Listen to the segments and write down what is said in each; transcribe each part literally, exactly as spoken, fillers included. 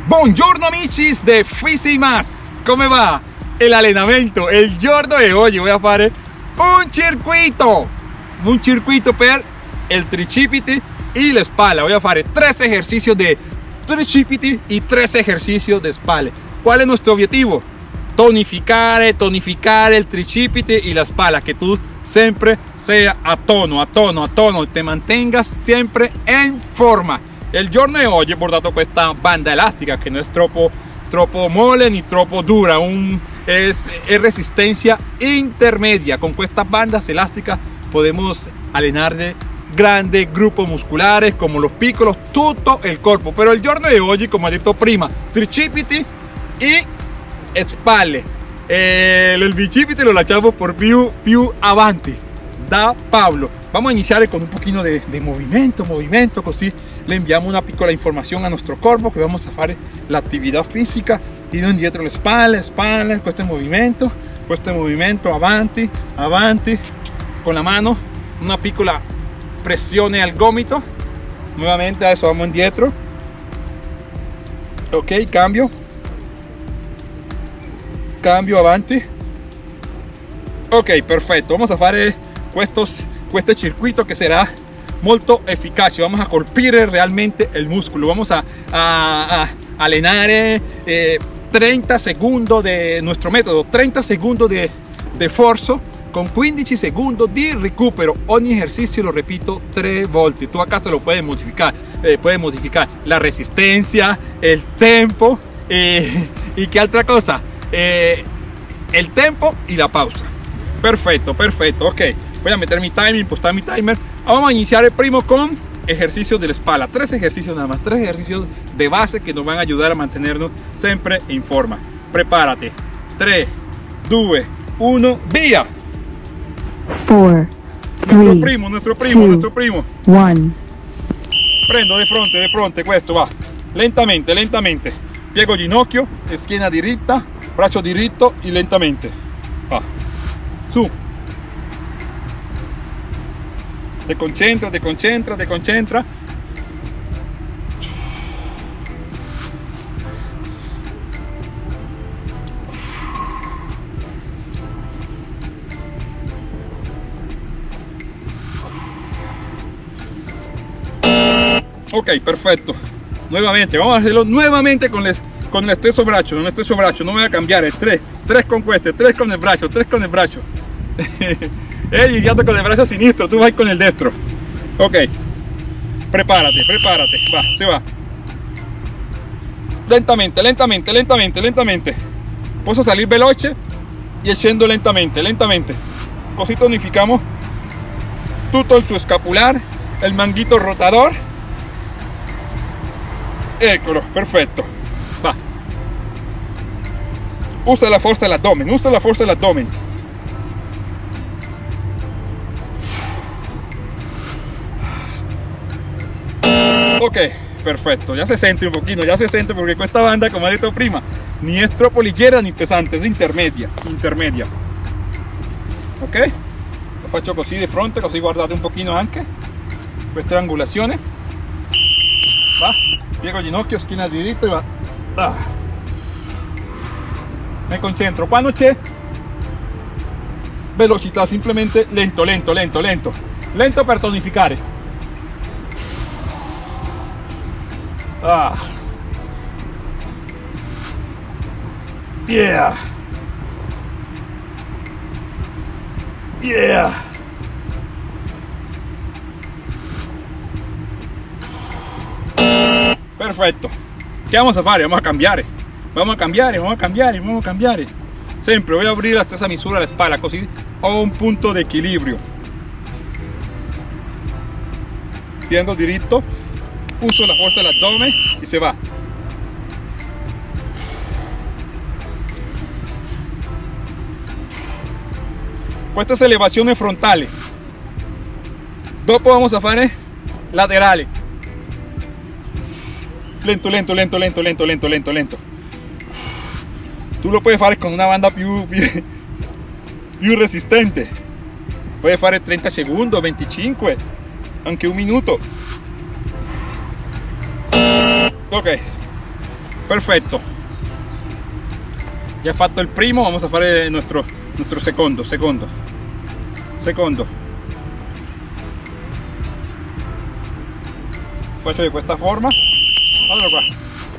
Buongiorno amici de Fisimas, come va el allenamento? Il giorno di oggi voy a fare un circuito, un circuito per el tricipiti y la espalda. Voy a fare tres ejercicios de tricipiti y tres ejercicios de espalda. ¿Cuál es nuestro objetivo? Tonificare, tonificare el tricipiti y la espalda, que tú siempre sea a tono, a tono, a tono, te mantengas siempre en forma. Il giorno di oggi ho portato questa banda elastica che non è troppo, troppo mole ni troppo dura, un, es, es resistencia intermedia. Con questa banda elástica podemos allenar de grandes grupos musculares como los piccolos, tutto il corpo. Pero il giorno di oggi, come ho detto prima, tricipiti y spalle. Eh, el bicipiti lo lasciamo por più, più avanti da Pablo. Vamos a iniciar con un poquito de, de movimiento, movimiento, così le enviamos una piccola información a nuestro corpo que vamos a hacer la actividad física. Tiro indietro la espalda, espalda, con este movimiento, con este movimiento, avanti, avanti, con la mano, una piccola presione al gomito. Nuevamente a eso vamos indietro. Ok, cambio, cambio, avanti. Ok, perfetto. Vamos a fare questos questo circuito che sarà molto efficace. Vamos a colpire realmente el músculo. Vamos a, a, a allenare eh, treinta segundos de nuestro método, treinta segundos de, de esfuerzo con quindici segundos di recupero. Ogni ejercicio lo repito tres volte. Tú acá se lo puedes modificar, eh, puedes modificar la resistencia, el tempo eh, y qué otra cosa, eh, el tempo y la pausa. Perfecto, perfecto, ok. Voy a meter mi timer, impostar mi timer. Vamos a iniciar el primo con ejercicios de la espalda. Tres ejercicios nada más, tres ejercicios de base que nos van a ayudar a mantenernos siempre en forma. Prepárate. tres, dos, uno, vía. cuatro, Nuestro primo, nuestro primo, two, nuestro primo. uno. Prendo de fronte, de fronte, questo va. Lentamente, lentamente. Piego ginocchio, schiena diritta, braccio diritto y lentamente. Va. Su. Te concentra, te concentra, te concentra. Ok, perfecto. Nuevamente, vamos a hacerlo nuevamente con, les, con el stesso braccio, con el stesso braccio. No voy a cambiar, el tres, tres con este, tres con el braccio, tres con el braccio. Ey, ya con el brazo sinistro, tú vas con el destro. Ok, prepárate, prepárate, va, se va. Lentamente, lentamente, lentamente, lentamente. Puedo salir veloce y scendo lentamente, lentamente. Così tonificamos tutto il suo escapular, el manguito rotador. Eccolo, perfecto. Va. Usa la fuerza del abdomen, usa la fuerza del abdomen. Ok, perfecto, ya se siente un poquito, ya se siente porque esta banda, como he dicho prima, ni es troppo leggera ni pesante, es intermedia, intermedia. Ok, lo faccio così di fronte, così guardate un pochino anche questa angolazione. Va, piego ginocchio, schiena diritto e va. Ah. Me concentro, quando c'è velocità, simplemente lento, lento, lento, lento, lento per tonificare. Ah. Yeah. Yeah. Perfetto. ¿Qué vamos a fare? Vamos a cambiare. Vamos a cambiare, vamos a cambiare, vamos a cambiare. Sempre voy a abrir la stessa misura la espalda, così ho un punto de equilibrio. Tiendo diritto. Uso la fuerza del abdomen y se va. Queste elevazioni frontali. Dopo vamos a fare laterali. Lento, lento, lento, lento, lento, lento, lento, lento. Tú lo puedes fare con una banda più, più, più resistente. Puedes fare trenta segundos, veinticinque, anche un minuto. Ok, perfetto. Ya fatto il primo, vamos a fare il nostro, nostro secondo, secondo, secondo. Faccio di questa forma, guardalo qua.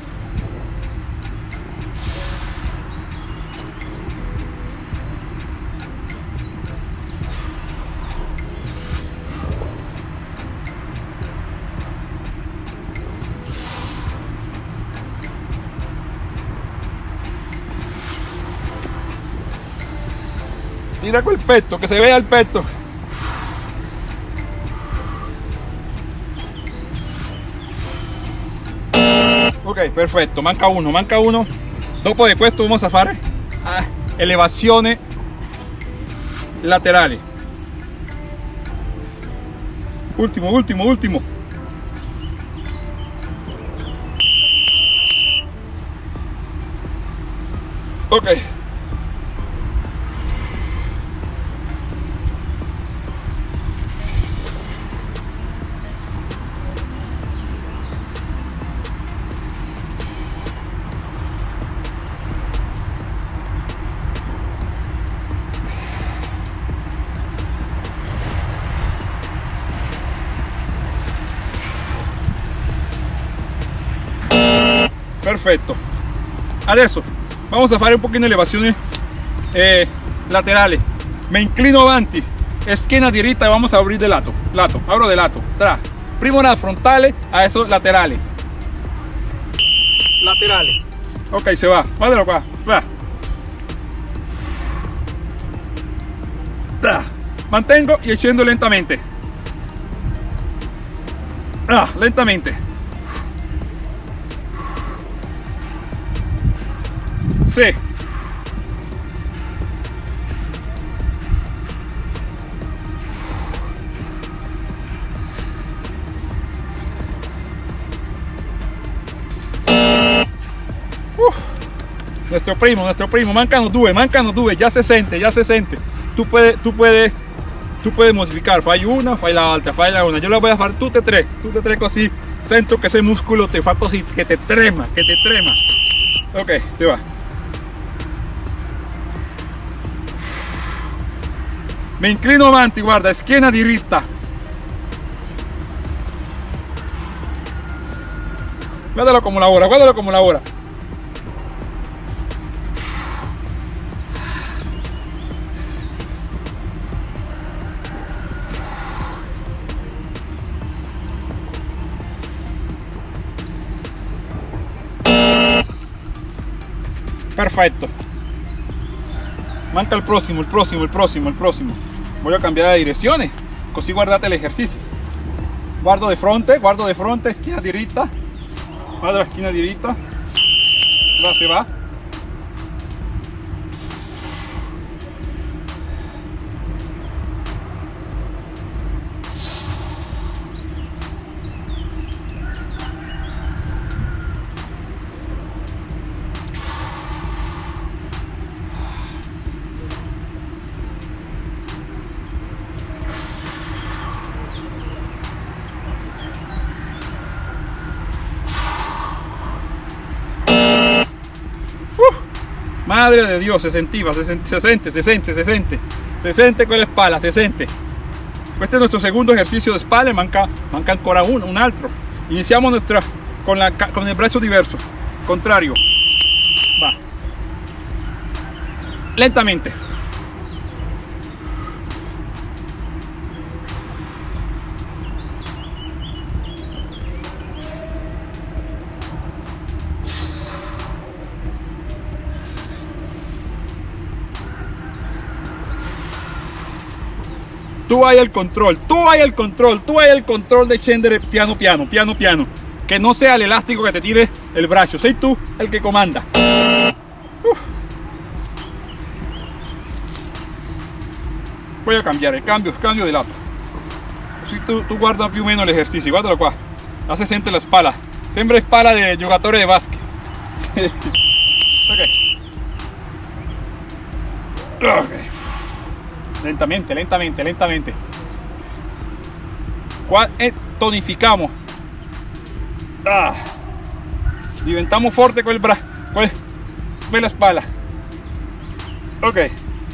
Tira quel petto, que se vea el petto. Ok, perfetto, manca uno, manca uno. Dopo di questo vamos a fare ah, elevazione laterali. Ultimo, ultimo, ultimo. Ok. Perfetto, adesso vamos a fare un pochino elevaciones eh, laterales. Me inclino avanti, esquina diritta y vamos a abrir de lato, lato, abro de lato, tra. Primo una frontale, a eso laterales, laterales. Ok, se va, guardalo qua, va. Da. Mantengo y echando lentamente. Ah, lentamente. Sí. Uh, nuestro primo, nuestro primo, mancano due, mancano due, ya se siente, ya se siente. Tú puedes, tú puedes, tú puedes modificar, fai una, fai la alta, fai la una. Yo la voy a hacer tutte e tre, tutte e tre così. Sento que ese músculo te fa così, que te trema, que te trema. Ok, se va. Me inclino avanti, guarda, schiena diritta. Guardalo come lavora, guardalo come lavora. Perfetto. Manca il prossimo, il prossimo, il prossimo, il prossimo. Voy a cambiare de direzione, così guardate l'esercizio. Guardo de fronte, guardo de fronte, esquina diritta. Guardo la esquina diritta. Va, se va. Madre de Dios, se sentiva, se, sent, se siente, se siente, se siente, se siente con la espalda, se siente. Este es nuestro segundo ejercicio de espalda, manca, manca ancora uno, un altro. Iniciamos nuestra, con, la, con el brazo diverso, contrario. Va. Lentamente. Tú hay el control, tú hay el control, tú hay el control de scendere piano piano, piano piano. Que no sea el elástico que te tire el brazo, sei tú el que comanda. Uf. Voy a cambiar, el cambio, cambio de lato. Así tú, tú guardas più o meno el ejercicio, guardalo qua. Ya se siente la espalda, sembra espalda de giocatore de básquet. Ok. Ok. Lentamente, lentamente, lentamente. ¿Cuál? Eh, tonificamos. Ah. diventiamo forte con il braccio, con la spalla. Ok.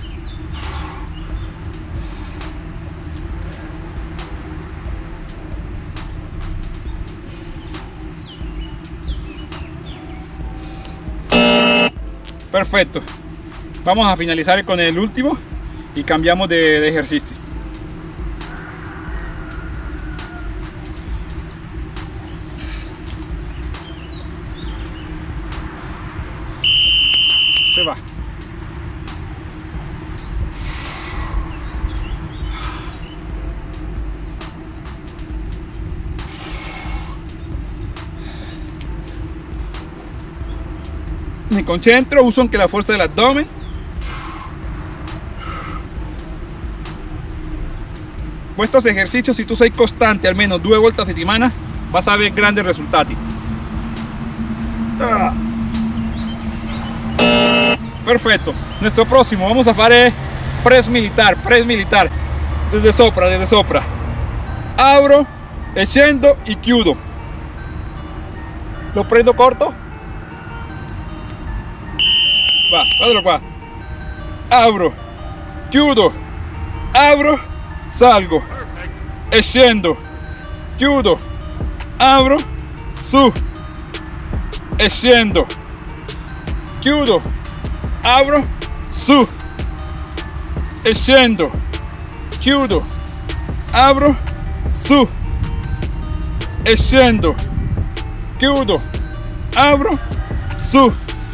Perfecto. Vamos a finalizar con el último y cambiamos de, de ejercicio. Se va. Me concentro, uso anche la fuerza del abdomen. Estos ejercicios, si tú sei constante al menos due volte a settimana, vas a ver grandes risultati. Ah. Perfecto. Nuestro próximo, vamos a fare press militar, press militar. Desde sopra, desde sopra. Abro, e scendo y chiudo. Lo prendo corto. Va, guardalo qua. Abro, chiudo, abro, salgo, e scendo, chiudo, abro, su, e scendo, chiudo, abro, su, e scendo, chiudo, abro, su, e scendo, chiudo, abro, su.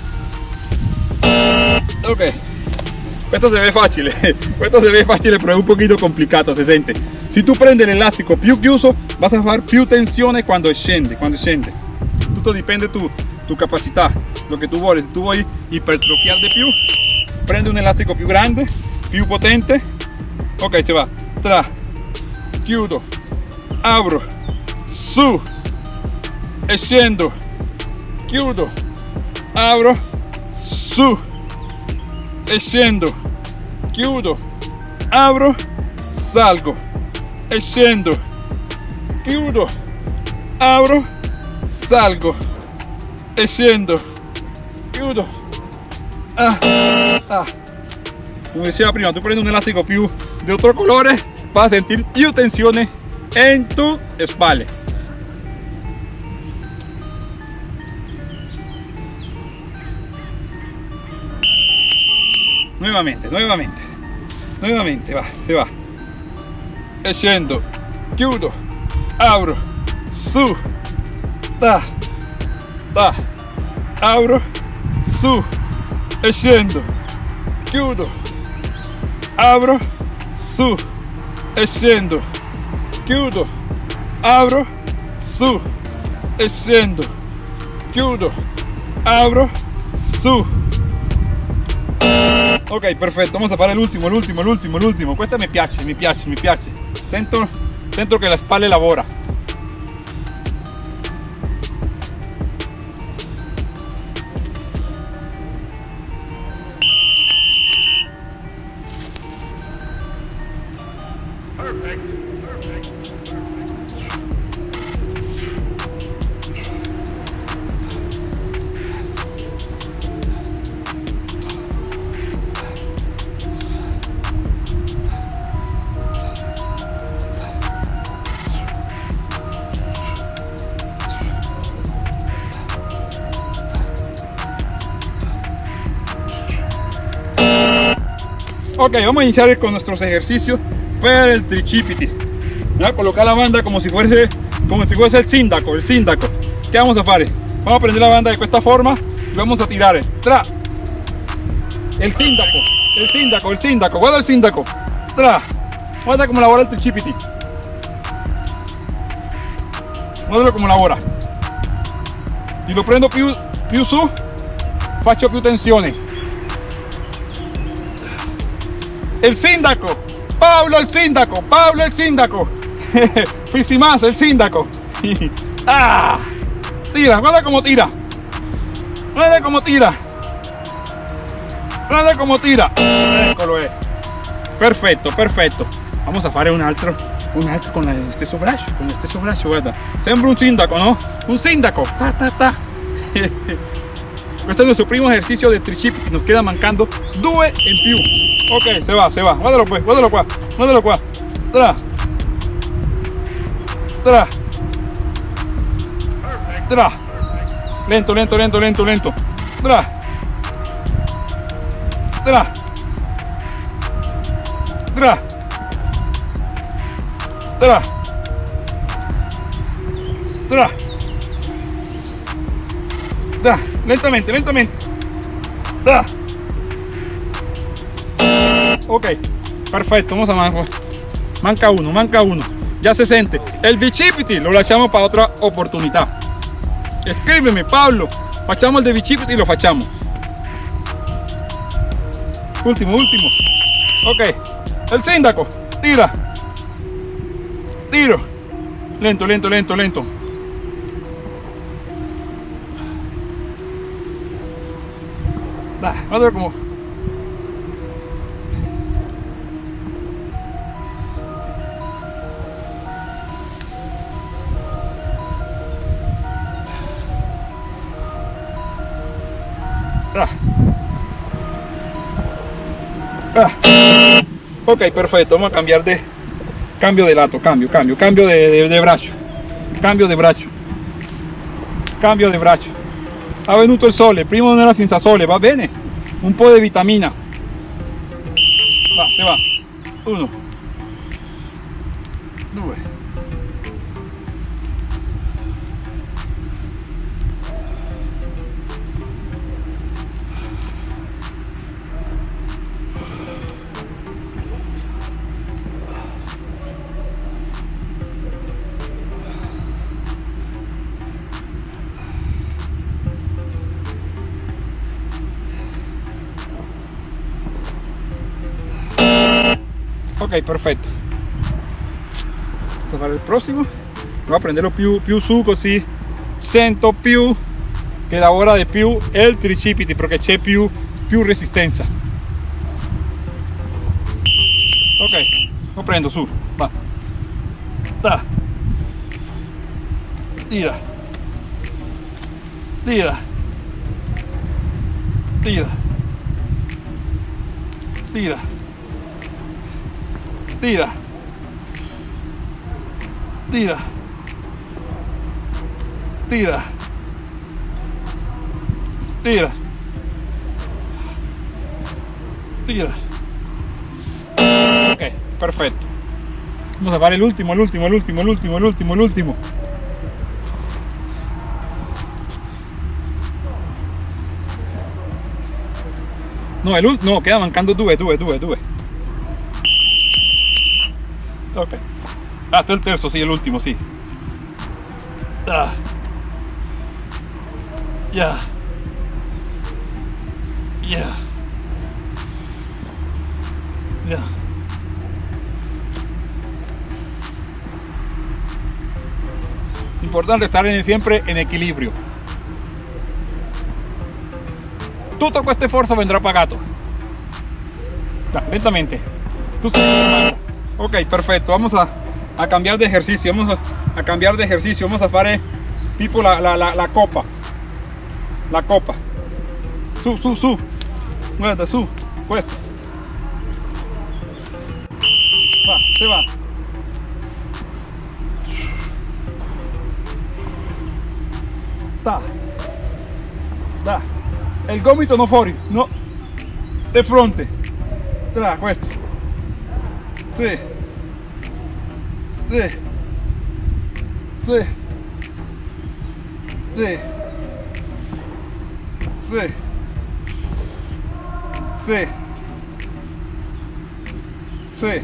Ok, esto se ve fácil, esto se ve fácil, pero es un poquito complicado, se siente. Si tú prendes el elástico più chiuso, vas a fare più tensione cuando scende, cuando scende. Tutto dipende tu, tu capacità, lo que tú vuoi. Si tú vuoi ipertrofiar de più, prende un elástico più grande, più potente. Ok, se va. Tra, chiudo, abro, su, e scendo, chiudo, abro, su, e scendo, chiudo, abro, salgo, e scendo, chiudo, abro, salgo, e scendo, chiudo. Ah, ah. Como decía prima, tú prendes un elástico più de otro colore, vas a sentir più tensione en tu espalda. Nuevamente, nuevamente, nuevamente, va, se va. E scendo, chiudo, abro, su, da, da, abro, su, e scendo, chiudo, abro, su, e scendo, chiudo, abro, su, e scendo, chiudo, abro, su. Ok, perfetto, vamos a fare l'ultimo, l'ultimo, l'ultimo, l'ultimo. Questa mi piace, mi piace, mi piace. Sento, sento che la spalla lavora. Perfect. Perfect. Ok, vamos a iniciar con nuestros ejercicios para el tricipiti. Voy a colocar la banda como si fuese como si fuese el sindaco, el sindaco. ¿Qué vamos a hacer? Vamos a prender la banda de esta forma y vamos a tirar. Tra. El sindaco, el sindaco, el sindaco. Guarda el sindaco. Tra. Guarda cómo lavora el tricipiti. Guardalo come lavora. Si lo prendo più, più su, faccio più tensione. El sindaco, Pablo el sindaco, Pablo el sindaco. Fisimas el sindaco. Ah, tira, guarda como tira. Guarda como tira. Guarda como tira. Eccolo è. Perfetto, perfetto. Vamos a fare un altro, un altro con lo stesso braccio, con lo stesso braccio, guarda. Sembra un sindaco, no? Un sindaco. Ta ta ta. Este es nuestro primo ejercicio de tricipiti. Nos queda mancando due en più. Ok, se va, se va. Guardalo pues, guardalo qua, guardalo qua. Tra. Tra. Tra. Lento, lento, lento, lento, lento. Tra. Tra. Tra. Tra. Tra. Tra. Lentamente, lentamente. Tra. Ok, perfecto. Vamos a man manca uno, manca uno. Ya se siente. El bicipiti lo lasciamo para otra oportunidad. Escríbeme, Pablo. Facciamo el de bicipiti y lo facciamo. Último, último. Ok. El sindaco. Tira. Tiro. Lento, lento, lento, lento. Dai, guarda como. Ah. Ah. Ok, perfecto. Vamos a cambiar de cambio de lato, cambio, cambio, cambio de, de, de brazo, cambio de brazo, cambio de brazo. Ha venuto il sole, prima non era senza sole, va bene? Un po' di vitamina. Va, se va. Uno, due, ok, perfetto. Vamos a fare il prossimo. Voy a prenderlo più, più su, così sento più che lavora di più il tricipiti, perché c'è più, più resistenza. Ok, lo prendo su, va. Da. Tira. Tira. Tira. Tira. Tira. Tira. Tira. Tira. Tira. Ok, perfecto. Vamos a fare l'ultimo, l'ultimo, l'ultimo, l'ultimo, l'ultimo, l'ultimo. No, el no, queda mancando due, due, due, due. Ok. Ah, este es el terzo, sí, el último, sí. Ah. Ya. Ya. Ya. Importante estar en, siempre en equilibrio. Tutto questo sforzo vendrá pagato. Ya, lentamente. Tú sigues. Ok, perfecto. Vamos a, a cambiar de ejercicio. Vamos a, a cambiar de ejercicio. Vamos a hacer tipo la, la, la, la copa. La copa. Su, su, su. Guarda, su. Questo. Va, se va. Da. Da. El gomito no fuori, no. De fronte. Da, questo. Sì. Sì. Sì. Sì. Sì. Sì. Sì.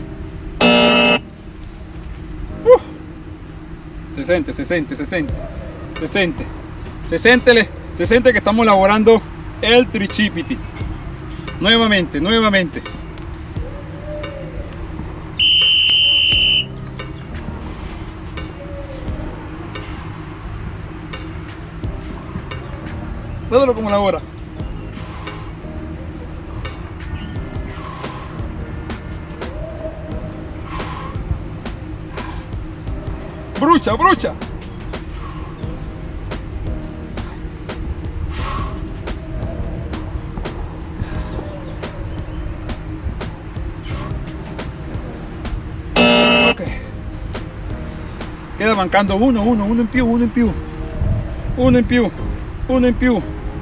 Uh. Se siente, se siente, se siente. Se siente. Se siente, se siente que estamos elaborando el tricipiti. Nuevamente, nuevamente. Védalo como labora. Brucha, brucha. Queda mancando uno, uno, uno in più, uno in più, uno in più, uno in più.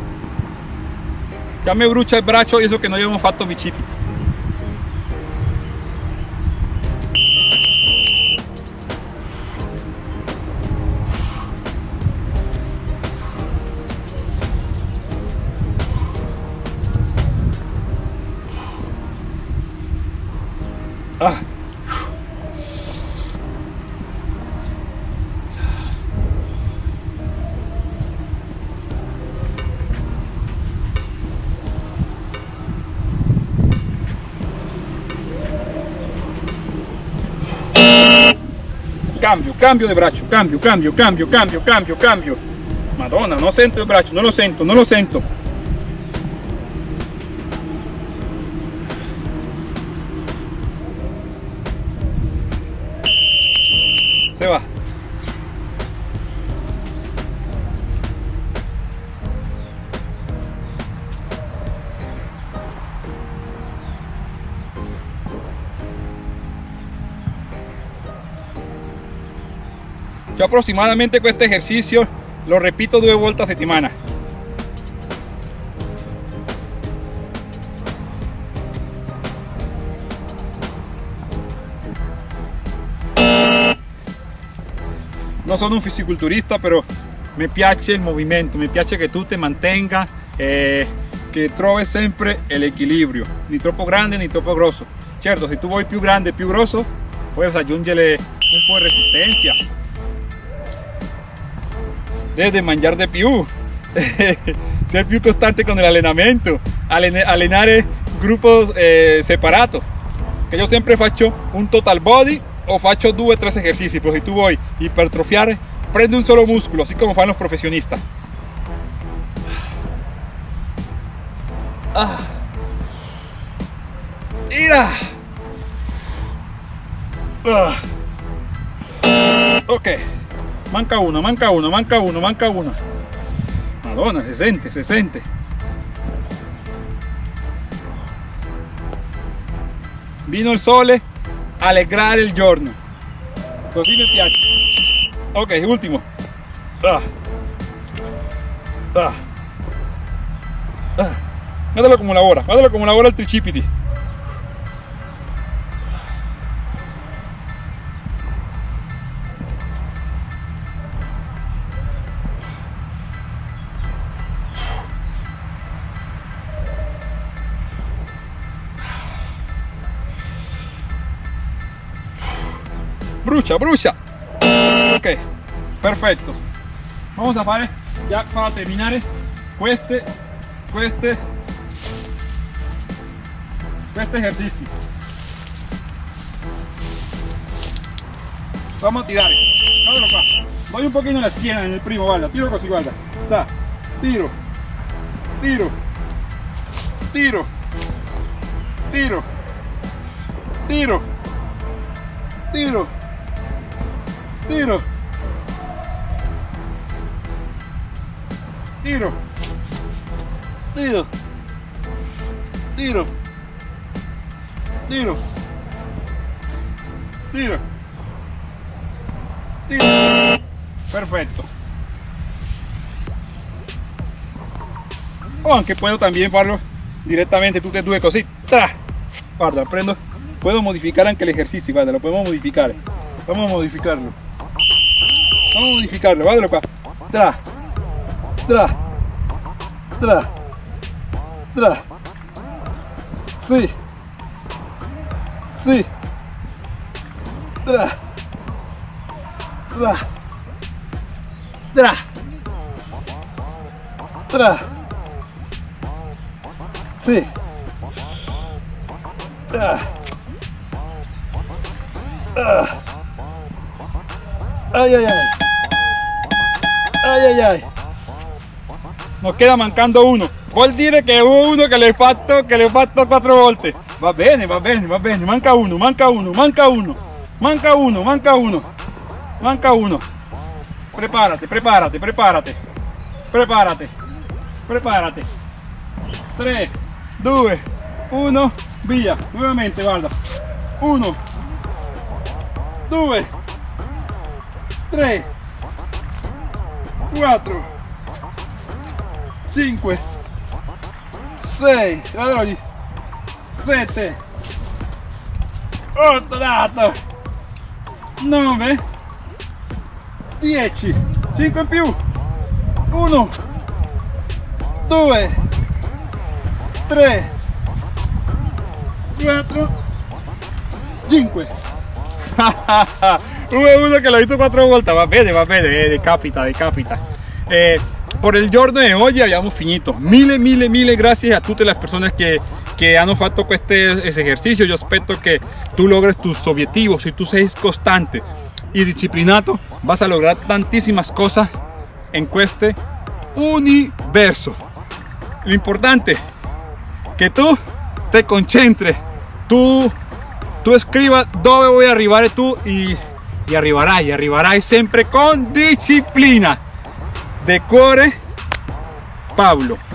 Ya me brucia il braccio, eso che noi abbiamo fatto bicipiti. Ah. Cambio, cambio de braccio, cambio, cambio, cambio, cambio, cambio, cambio. Madonna, no sento il braccio, non lo sento, non lo sento. Se va. Yo aproximadamente con este ejercicio lo repito dos vueltas a semana. No sono un fisiculturista, pero me piace il movimento, mi piace che tu te mantenga, eh, che trovi sempre l'equilibrio, ni troppo grande ni troppo grosso. Certo, se tu vuoi più grande, più grosso, puedes aggiungere un po' di resistencia. Debe mangiare di più, ser più costante con el allenamento, allenare grupos eh, separados. Que yo sempre faccio un total body o faccio due o tre esercizi, pero si tu vuoi ipertrofiare, prende un solo músculo, así como fan los profesionistas. Ah. Mira. Ah. Ok. Manca uno, manca uno, manca uno, manca uno. Madonna, se sente, se sente. Vino il sole a alegrare il giorno. Così mi piace. Ok, ultimo. Ah. Ah. Ah. Guardalo come lavora, guardalo come lavora il tricipiti. Brucia, brucia. Ok, perfecto. Vamos a fare, ya para terminare, queste, queste, questi esercizi. Vamos a tirare. Guardalo qua. Voy un poquito en la schiena en el primo, guarda. Tiro così, guarda. Da. Tiro. Tiro. Tiro. Tiro. Tiro. Tiro. Tiro. Tiro. Tiro. Tiro. Tiro. Tiro. Tiro. Perfecto. O anche puedo también farlo directamente tutte e due così. Tra. Guarda, prendo. Puedo modificar anche el ejercicio, guarda, lo podemos modificar. Vamos a modificarlo. Vamos a modificarlo, guardalo qua. Tra. Tra. Tra. Tra. Sì. Sì. Tra. Tra. Tra. Tra. Sì. Tra. Ah. Ay, ay, ay. Ay, ay, ay. Nos queda mancando uno. Vuol dire che uno che l'hai fatto, che l'hai fatto quattro volte. Va bene, va bene, va bene. Manca uno, manca uno, manca uno. Manca uno, manca uno. Manca uno. Prepárate, prepárate, prepárate. Prepárate. Prepárate. tre, due, uno, via. Nuovamente, guarda. uno, due, tre, quattro, cinque, sei, sette, otto, dato, nove, dieci, cinque in più, uno, due, tre, quattro, cinque. Hubo uno que lo hizo cuatro volte, va bene, va bene, eh, decapita, decapita. Eh, por el giorno de hoy abbiamo finito. Mille, mille, mille gracias a tutte le persone che, che hanno fatto questo esercizio. Yo aspetto que tú logres tus objetivos. Si tú seas constante y disciplinado, vas a lograr tantísimas cosas en este universo. Lo importante que tú te concentres, tú, tú escribas dove voy a arrivare tú y, y arrivarai, arrivarai sempre con disciplina. De cuore, Pablo.